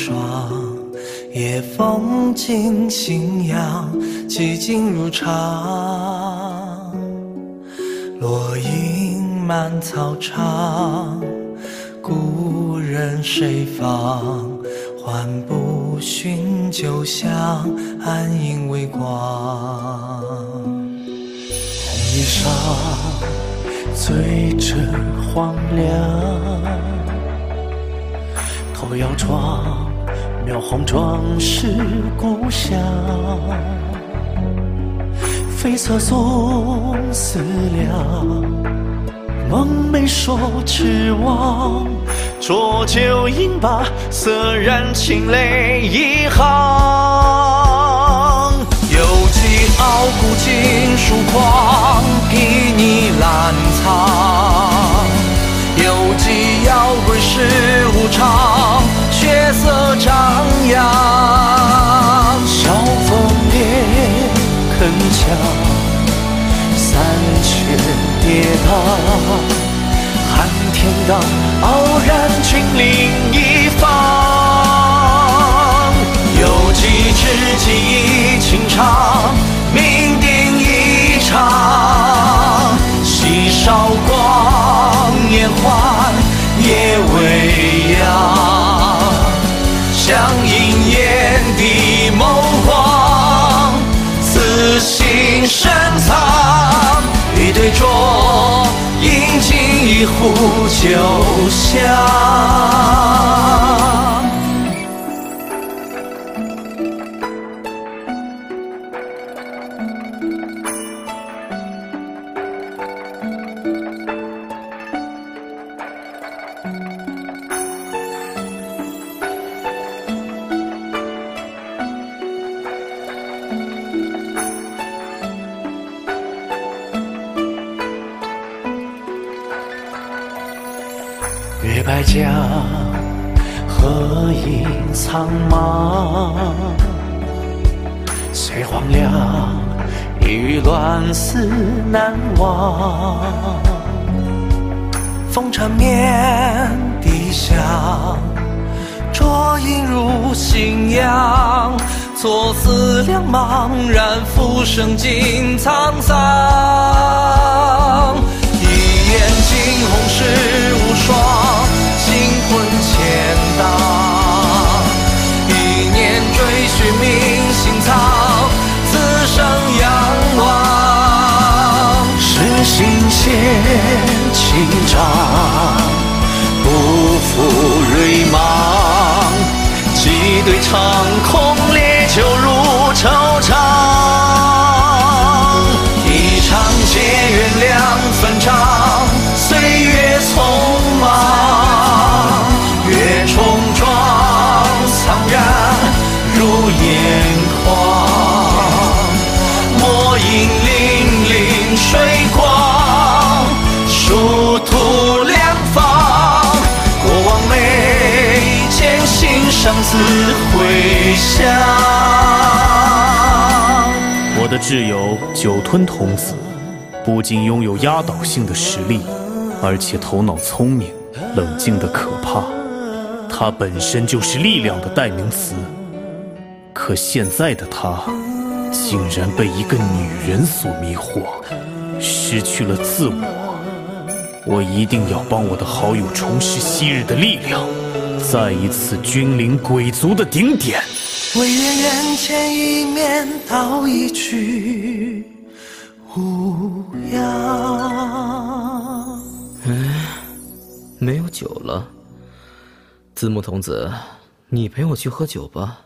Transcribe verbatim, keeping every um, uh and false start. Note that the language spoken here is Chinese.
霜，夜风尽信仰，寂静如常。落英满草场，故人谁访？唤不寻旧乡，暗影微光。红衣裳醉着荒凉，头摇窗，描红妆是故乡。飞色总思量，梦寐守指望。浊酒饮罢，色染清泪一行。犹记傲骨尽疏狂，睥睨烂苍。犹记摇滚世无常，血色张扬。晓风烈铿锵，三拳跌宕。撼天罡，傲然君临一方。犹记知己已情长，命定一场。夕韶光，烟幻夜未央。相映眼底眸光，此心深藏。一对酌，饮尽一壶酒香。月白江，河影苍茫。岁黄粱，一语乱思难忘。风缠绵笛响，浊影入信仰。左思量，茫然浮生尽沧桑。一眼惊鸿世无双，心魂牵荡。一念追寻明心藏，此生仰望。是心牵情长，不负瑞芒。几对长空，烈酒入愁肠。一场结缘两分长，岁月匆忙。月重妆，苍然如眼眶。墨影粼粼水光，殊途两方。过往眉间，心上自回响。 我的挚友酒吞童子，不仅拥有压倒性的实力，而且头脑聪明、冷静的可怕。他本身就是力量的代名词。可现在的他，竟然被一个女人所迷惑，失去了自我。我一定要帮我的好友重拾昔日的力量，再一次君临鬼族的顶点。 唯愿人间一面道一句无恙。 哎，没有酒了。字幕童子，你陪我去喝酒吧。